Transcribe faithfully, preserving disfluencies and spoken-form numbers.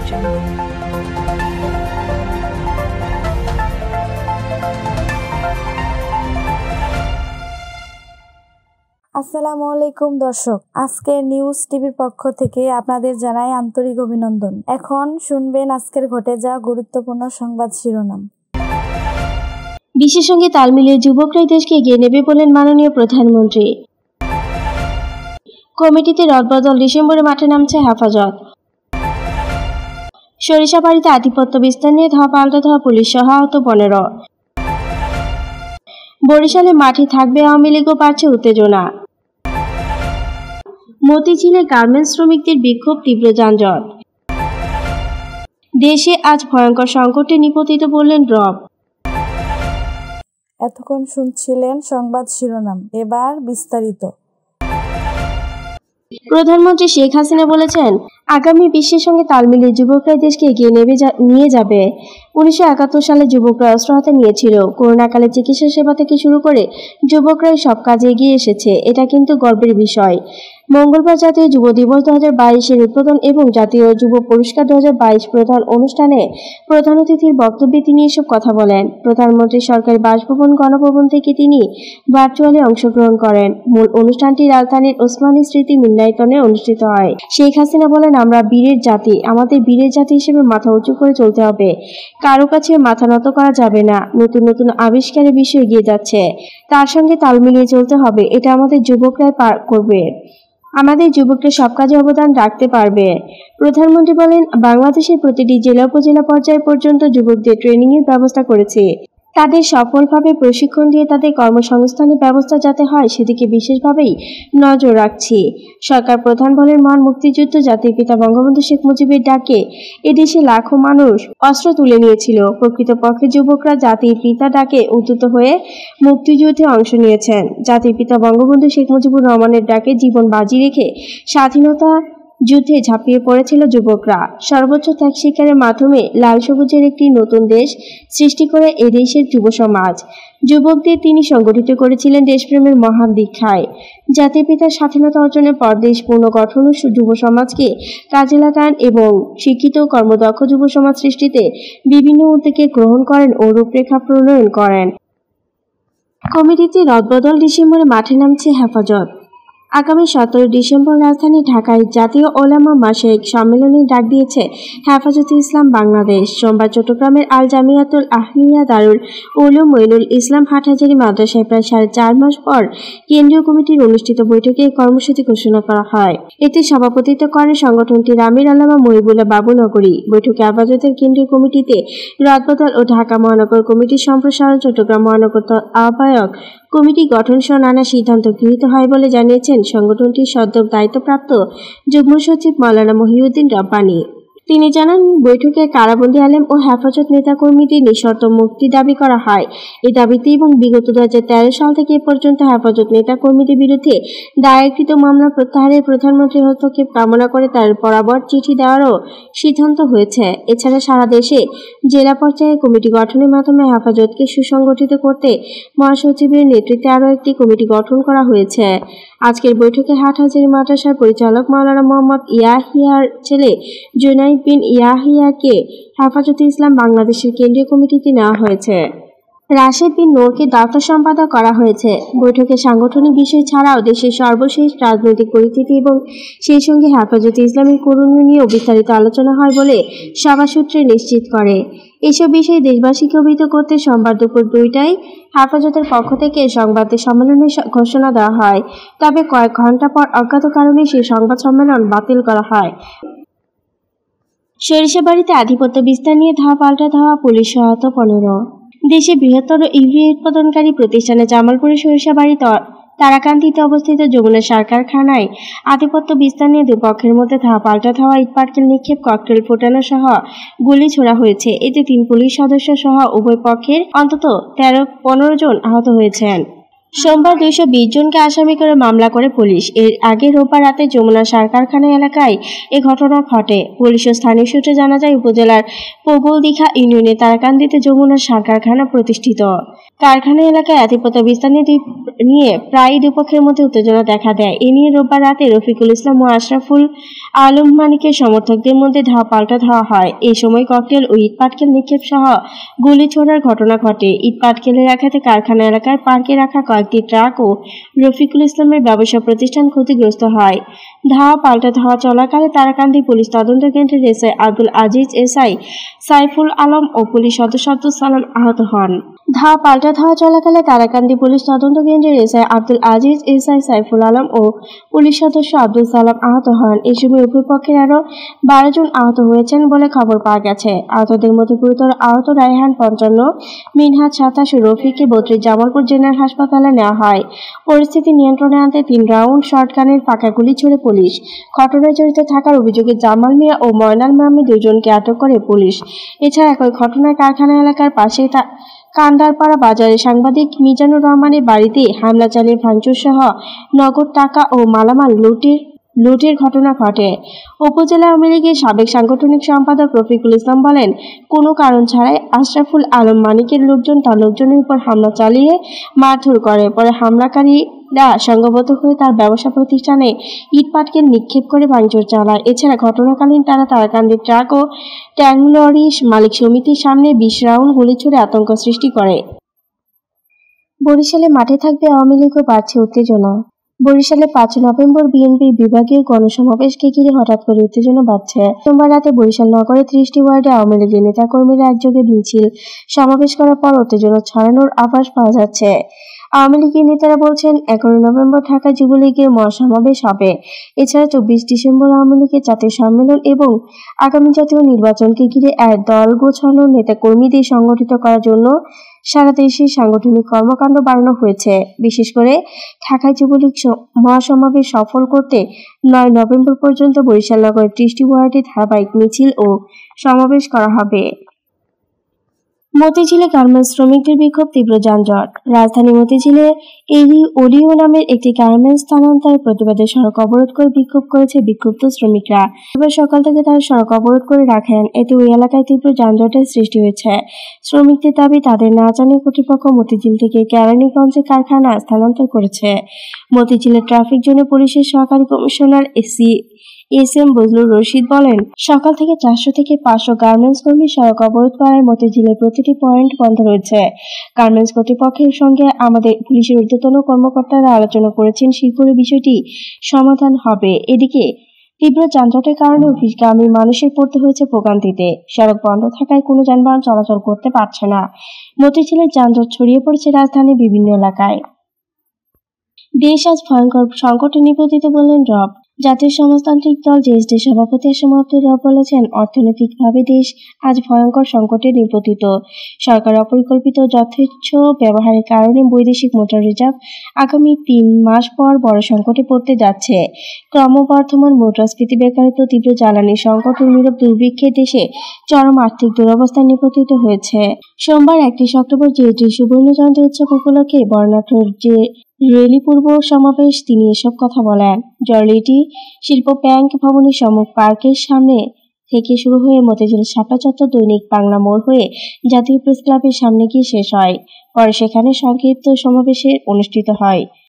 Channel. আসসালামু আলাইকুম দর্শক, আজকে নিউজ টিভির পক্ষ থেকে আপনাদের জানাই আন্তরিক অভিনন্দন। এখন শুনবেন আজকের ঘটে যাওয়া গুরুত্বপূর্ণ সংবাদ শিরোনাম। বিশ্বের সঙ্গে তাল মিলিয়ে যুবকরাই দেশকে এগিয়ে নেবে বলেন মাননীয় প্রধানমন্ত্রী। কমিটিতে রদবদল, ডিসেম্বরে মাঠে নামছে হেফাজত। সরিষাবাড়িতে আধিপত্য বিস্তার নিয়ে ধাওয়া পাল্টা ধাওয়া, পুলিশ সহ আহত পনেরো। বরিশালে মাঠে থাকবে আওয়ামী লীগও, বাড়ছে উত্তেজনা। মতিঝিলে গার্মেন্টস শ্রমিকদের বিক্ষোভ, তীব্র যানজট। দেশে আজ ভয়ঙ্কর সংকটে নিপতিত বললেন রব। এতক্ষণ শুনছিলেন সংবাদ শিরোনাম, এবার বিস্তারিত। প্রধানমন্ত্রী শেখ হাসিনা বলেছেন, আগামী বিশ্বের সঙ্গে তাল মিলিয়ে যুবকরা দেশকে এগিয়ে নেবে নিয়ে যাবে। উনিশশো একাত্তর সালে যুবকরা অস্ত্র হাতে নিয়েছিল। করোনাকালে চিকিৎসা সেবা থেকে শুরু করে যুবকরাই সব কাজে এগিয়ে এসেছে। এটা কিন্তু গর্বের বিষয়। মঙ্গলবার জাতীয় যুব দিবস দু হাজার বাইশের উদ্বোধন এবং জাতীয় যুব পুরস্কার দু হাজার বাইশ প্রধান অনুষ্ঠানে প্রধান অতিথির বক্তব্যে তিনি এসব কথা বলেন। প্রধানমন্ত্রী সরকারি বাসভবন গণভবন থেকে তিনি ভার্চুয়ালি অংশগ্রহণ করেন। মূল অনুষ্ঠানটি রাজধানীর ওসমানী স্মৃতি মিলনায়তনে অনুষ্ঠিত হয়। শেখ হাসিনা বলেন, আমরা বীরের জাতি, আমাদের বীরের জাতি হিসেবে মাথা উঁচু করে চলতে হবে। কারো কাছে মাথা নত করা যাবে না। নতুন নতুন আবিষ্কারের বিষয় এগিয়ে যাচ্ছে, তার সঙ্গে তাল মিলিয়ে চলতে হবে। এটা আমাদের যুবকরাই করবে। আমাদের যুবকরা সব কাজে অবদান রাখতে পারবে। প্রধানমন্ত্রী বলেন, বাংলাদেশের প্রতিটি জেলা উপজেলা পর্যায় পর্যন্ত যুবকদের ট্রেনিং এর ব্যবস্থা করেছে। তাদের সফলভাবে প্রশিক্ষণ দিয়ে তাদের কর্মসংস্থানের ব্যবস্থা যাতে হয় সেদিকে বিশেষভাবেই নজর রাখছি। সরকার প্রধান বলেন, মহান মুক্তিযুদ্ধ জাতির পিতা বঙ্গবন্ধু শেখ মুজিবের ডাকে এদেশে লাখো মানুষ অস্ত্র তুলে নিয়েছিল। প্রকৃতপক্ষে যুবকরা জাতির পিতা ডাকে উদ্যত হয়ে মুক্তিযুদ্ধে অংশ নিয়েছেন। জাতির পিতা বঙ্গবন্ধু শেখ মুজিবুর রহমানের ডাকে জীবন বাজি রেখে স্বাধীনতা যুদ্ধে ঝাঁপিয়ে পড়েছিল যুবকরা। সর্বোচ্চ ত্যাগ স্বীকারের মাধ্যমে লাল সবুজের একটি নতুন দেশ সৃষ্টি করে এদেশের যুব সমাজ। যুবকদের তিনি সংগঠিত করেছিলেন দেশপ্রেমের মহান দীক্ষায়। জাতির পিতার স্বাধীনতা অর্জনের পর দেশ পুনর্গঠন ও যুব সমাজকে কাজে লাগান এবং শিক্ষিত কর্মদক্ষ যুব সমাজ সৃষ্টিতে বিভিন্ন উদ্যোগে গ্রহণ করেন ও রূপরেখা প্রণয়ন করেন। কমিটিতে রদবদল, ডিসেম্বরে মাঠে নামছে হেফাজত। আগামী সতেরোই ডিসেম্বর রাজধানী ঢাকায় জাতীয় ওলামা মাশায়েখ সম্মেলনের ডাক দিয়েছে হেফাজতে ইসলাম বাংলাদেশ। সোমবার চট্টগ্রামের আল জামিয়াতুল আহলিয়া দারুল উলুম মঈনুল ইসলাম হাটহাজারী মাদ্রাসায় প্রায় সাড়ে চার মাস পর কেন্দ্রীয় কমিটির অনুষ্ঠিত বৈঠকে এই কর্মসূচি ঘোষণা করা হয়। এতে সভাপতিত্ব করেন সংগঠনটির আমির আল্লামা মহিবুল্লাহ বাবুনগরী। বৈঠকে হেফাজতের কেন্দ্রীয় কমিটিতে রদবদল ও ঢাকা মহানগর কমিটির সম্প্রসারণ, চট্টগ্রাম মহানগর আহ্বায়ক কমিটি গঠন সহ নানা সিদ্ধান্ত গৃহীত হয় বলে জানিয়েছেন সংগঠনটির সদ্য দায়িত্বপ্রাপ্ত যুগ্ম সচিব মাওলানা মহিউদ্দিন রব্বানী। তিনি জানান, বৈঠকে কারাবন্দী আলেম ও হেফাজত নেতাকর্মীদের নিঃশর্ত মুক্তি দাবি করা হয়। এই দাবিতে এবং বিগত দু হাজার তেরো সাল থেকে এ পর্যন্ত হেফাজত নেতাকর্মীদের বিরুদ্ধে দায়েরকৃত মামলা প্রত্যাহারের প্রধানমন্ত্রীর হস্তক্ষেপ কামনা করে তার বরাবর চিঠি দেওয়ারও সিদ্ধান্ত হয়েছে। এছাড়া সারা দেশে জেলা পর্যায়ে কমিটি গঠনের মাধ্যমে হেফাজতকে সুসংগঠিত করতে মহাসচিবের নেতৃত্বে আরও একটি কমিটি গঠন করা হয়েছে। আজকের বৈঠকে হাটহাজারী মাদ্রাসার পরিচালক মাওলানা মোহাম্মদ ইয়াহিয়ার ছেলে জুনাইদ বিন ইয়াহিয়াকে হেফাজতে ইসলাম বাংলাদেশের কেন্দ্রীয় কমিটিতে নেওয়া হয়েছে। রাশেদ বিন নূরকে দপ্তর সম্পাদক করা হয়েছে। বৈঠকে সাংগঠনিক বিষয় ছাড়াও দেশের সর্বশেষ রাজনৈতিক পরিস্থিতি এবং সেই সঙ্গে হেফাজতে ইসলামের করণীয় নিয়েও বিস্তারিত আলোচনা হয় বলে সভা সূত্রে নিশ্চিত করে। এসব বিষয়ে দেশবাসীকে অবহিত করতে সোমবার দুপুর দুইটায় হেফাজতের পক্ষ থেকে সংবাদ সম্মেলনের ঘোষণা দেওয়া হয়। তবে কয়েক ঘণ্টা পর অজ্ঞাত কারণে সেই সংবাদ সম্মেলন বাতিল করা হয়। সরিষাবাড়িতে আধিপত্য বিস্তার নিয়ে ধাওয়া পাল্টা ধাওয়া, পুলিশ সহ আহত পনেরো। দেশের বৃহত্তর ইউরিয়া উৎপাদনকারী প্রতিষ্ঠানে জামালপুরের সরিষাবাড়ি তারাকান্দিতে অবস্থিত যমুনা সার কারখানায় আধিপত্য বিস্তার নিয়ে দুপক্ষের মধ্যে ধাওয়া পাল্টা ধাওয়া, ইটপাটকেল নিক্ষেপ, ককটেল ফোটানো সহ গুলি ছোড়া হয়েছে। এতে তিন পুলিশ সদস্য সহ উভয় পক্ষের অন্তত তেরো পনেরো জন আহত হয়েছেন। সোমবার দুইশো বিশ জনকে আসামি করে মামলা করে পুলিশ। এর আগে রোববার রাতে যমুনা সার কারখানা এলাকায় এ ঘটনা ঘটে। পুলিশ ও স্থানীয় সূত্রে জানা যায়, উপজেলার প্রবলদীঘা ইউনিয়নে তারাকান্দিতে যমুনা সার কারখানা প্রতিষ্ঠিত। কারখানা এলাকায় আধিপত্য বিস্তার নিয়ে প্রায় দুপক্ষের মধ্যে উত্তেজনা দেখা দেয়। এ নিয়ে রোববার রাতে রফিকুল ইসলাম ও আশরাফুল আলম মানিকের সমর্থকদের মধ্যে ধাওয়া পাল্টা ধাওয়া হয়। এই সময় ককটেল ও ইট পাটকেল নিক্ষেপ সহ গুলি ছোড়ার ঘটনা ঘটে। ইট পাটকেলের আঘাতে কারখানা এলাকায় পার্কে রাখা কয়েকটি ট্রাক ও রফিকুল ইসলামের ব্যবসা প্রতিষ্ঠান ক্ষতিগ্রস্ত হয়। ধাওয়া পাল্টা ধাওয়া চলাকালে তারাকান্দি পুলিশ তদন্ত কেন্দ্রের এসআই আব্দুল আজিজ, এসআই সাইফুল আলম ও পুলিশ সদস্য আব্দুল সালাম আহত হন। ধাওয়া পাল্টা ধাওয়া চলাকালে তারাকান্দি পুলিশ তদন্ত কেন্দ্রের এসআই আব্দুল আজিজ, এসআই সাইফুল আলম ও পুলিশ সদস্য আব্দুল সালাম আহত হন। এই সময় উভয় পক্ষের আরও বারো জন আহত হয়েছেন বলে খবর পাওয়া গেছে। আহতদের মধ্যে গুরুতর আহত রায়হান পঞ্চান্ন, মিনহাজ সাতাশ ও রফিককে বত্রিশ জামালপুর জেনারেল হাসপাতালে নেওয়া হয়। পরিস্থিতি নিয়ন্ত্রণে আনতে তিন রাউন্ড শর্টগানের ফাঁকা গুলি ছুড়ে পুলিশ। ঘটনায় জড়িত থাকার অভিযোগে জামাল মিয়া ও ময়নাল নামে দুজনকে আটক করে পুলিশ। এছাড়া একই ঘটনায় কারখানা এলাকার পাশে কান্দারপাড়া বাজারে সাংবাদিক মিজানুর রহমানের বাড়িতে হামলা চালিয়ে ভাঙচুর সহ নগদ টাকা ও মালামাল লুটের লুটের ঘটনা ঘটে। উপজেলা আওয়ামী লীগের সাবেক সাংগঠনিক সম্পাদক রফিকুল ইসলাম বলেন, কোনো কারণ ছাড়াই আশরাফুল আলম মানিকের লোকজন তার লোকজনের উপর হামলা চালিয়ে মারধর করে। পরে হামলাকারীরা সংঘবদ্ধ হয়ে তার ব্যবসা প্রতিষ্ঠানে ইট পাটকেল নিক্ষেপ করে ভাঙচুর চালায়। এছাড়া ঘটনাকালীন তারা তারাকান্দি ট্রাক ও ট্যাং লরি মালিক সমিতির সামনে বিশ রাউন্ড গুলি ছুড়ে আতঙ্ক সৃষ্টি করে। বরিশালে মাঠে থাকবে আওয়ামী লীগ ও বাড়ছে উত্তেজনা। বরিশালে পাঁচ নভেম্বর বিএনপির বিভাগীয় গণসমাবেশকে ঘিরে হঠাৎ করে উত্তেজনা বাড়ছে। সোমবার রাতে বরিশাল নগরে ত্রিশটি ওয়ার্ডে আওয়ামী লীগের নেতাকর্মীরা একযোগে মিছিল সমাবেশ করার পর উত্তেজনা ছড়ানোর আভাস পাওয়া যাচ্ছে। আওয়ামী লীগের নেতারা বলছেন, এগারো নভেম্বর ঢাকা যুবলীগের মহাসমাবেশ হবে। এছাড়া চব্বিশ ডিসেম্বর আওয়ামী লীগের জাতীয় সম্মেলন এবং আগামী জাতীয় নির্বাচনকে ঘিরে এক দল গোছানো নেতাকর্মীদের সংগঠিত করার জন্য সারা দেশে সাংগঠনিক কর্মকাণ্ড বাড়ানো হয়েছে। বিশেষ করে ঢাকায় যুবলীগ মহাসমাবেশ সফল করতে নয় নভেম্বর পর্যন্ত বরিশাল নগরের ত্রিশটি ওয়ার্ডে ধারাবাহিক মিছিল ও সমাবেশ করা হবে। মতিঝিলে গার্মেন্টস শ্রমিকদের বিক্ষোভ, তীব্র যানজট। রাজধানী মতিঝিলে এরি ওডিও নামের একটি গার্মেন্টস স্থানান্তরের প্রতিবাদে সড়ক অবরোধ করে বিক্ষোভ করেছে বিক্ষুব্ধ শ্রমিকরা। এবার সকাল থেকে তারা সড়ক অবরোধ করে রাখেন। এতে ওই এলাকায় তীব্র যানজটের সৃষ্টি হয়েছে। শ্রমিকদের দাবি, তাদের না জানিয়ে কর্তৃপক্ষ মতিঝিল থেকে কেরানীগঞ্জে কারখানা স্থানান্তর করেছে। মতিঝিলের ট্রাফিক জোনে পুলিশের সহকারী commissioner AC S M Bazlur Rashid বলেন, সকাল থেকে চারশো থেকে পাঁচশো গার্মেন্টস কর্মী সড়ক অবরোধ করায় মতিঝিলের প্রতিটি পয়েন্ট বন্ধ রয়েছে। গার্মেন্টস কর্তৃপক্ষের সঙ্গে আমাদের পুলিশের ঊর্ধ্বতন কর্মকর্তারা আলোচনা করেছেন, শীঘ্রই বিষয়টি সমাধান হবে। এদিকে তীব্র যানজটের কারণে অফিসগামী মানুষের পড়তে হয়েছে ভোগান্তিতে। সড়ক বন্ধ থাকায় কোনো যানবাহন চলাচল করতে পারছে না। মতিঝিলের যানজট ছড়িয়ে পড়েছে রাজধানীর বিভিন্ন এলাকায়। দেশ আজ ভয়ঙ্কর সংকটে নিপতিত বললেন রব। জাতীয় সমাজতান্ত্রিক দল জেএসডি সভাপতি এস এম আব্দুর রব বলেছেন, অর্থনৈতিকভাবে দেশ আজ ভয়ঙ্কর সংকটে নিপতিত। সরকার অপরিকল্পিত যথেচ্ছ ব্যবহারের কারণে বৈদেশিক মুদ্রা রিজার্ভ আগামী তিন মাস পর বড় সংকটে পড়তে যাচ্ছে। ক্রমবর্ধমান মুদ্রাস্ফীতি, বেকারত্ব, তীব্র জ্বালানি সংকট ও নীরব দুর্ভিক্ষে দেশে চরম আর্থিক দুরবস্থায় নিপতিত হয়েছে। সোমবার একত্রিশ অক্টোবর জেএসডি সুবর্ণ জয়ন্তী উৎসব উপলক্ষে বর্ণাঢ্য যে রেলি পূর্ব সমাবেশ তিনি এসব কথা বলেন। জরলিটি শিল্প ব্যাংক ভবনের সম্মুখ পার্কের সামনে থেকে শুরু হয়ে মতিঝিলের শাপলা চত্বর, দৈনিক বাংলা মোড় হয়ে জাতীয় প্রেস ক্লাবের সামনে গিয়ে শেষ হয়। পরে সেখানে সংক্ষিপ্ত সমাবেশে অনুষ্ঠিত হয়।